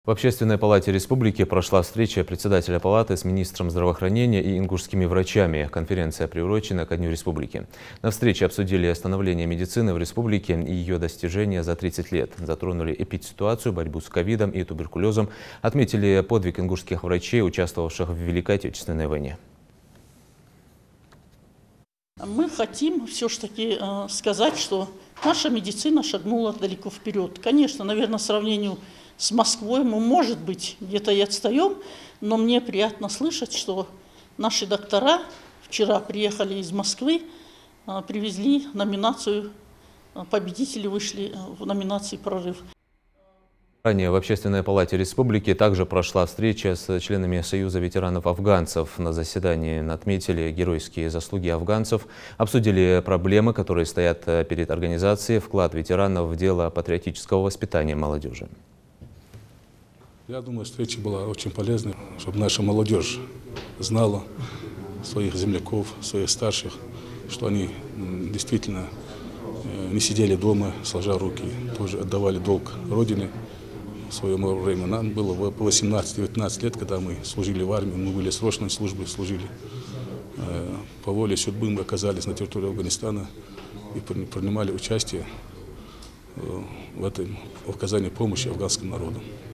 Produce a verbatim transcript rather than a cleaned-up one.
В Общественной палате республики прошла встреча председателя палаты с министром здравоохранения и ингушскими врачами. Конференция приурочена ко Дню республики. На встрече обсудили становление медицины в республике и ее достижения за тридцать лет. Затронули эпидситуацию, борьбу с ковидом и туберкулезом. Отметили подвиг ингушских врачей, участвовавших в Великой Отечественной войне. Мы хотим все-таки э, сказать, что наша медицина шагнула далеко вперед. Конечно, наверное, в сравнении с Москвой мы, может быть, где-то и отстаем, но мне приятно слышать, что наши доктора вчера приехали из Москвы, э, привезли номинацию, э, победители вышли в номинации «Прорыв». Ранее в Общественной палате республики также прошла встреча с членами Союза ветеранов-афганцев. На заседании отметили геройские заслуги афганцев, обсудили проблемы, которые стоят перед организацией, вклад ветеранов в дело патриотического воспитания молодежи. Я думаю, встреча была очень полезной, чтобы наша молодежь знала своих земляков, своих старших, что они действительно не сидели дома, сложа руки, тоже отдавали долг Родине. В свое время нам было восемнадцать-девятнадцать лет, когда мы служили в армии, мы были срочной службой, служили. По воле судьбы мы оказались на территории Афганистана и принимали участие в этом в оказании помощи афганскому народу.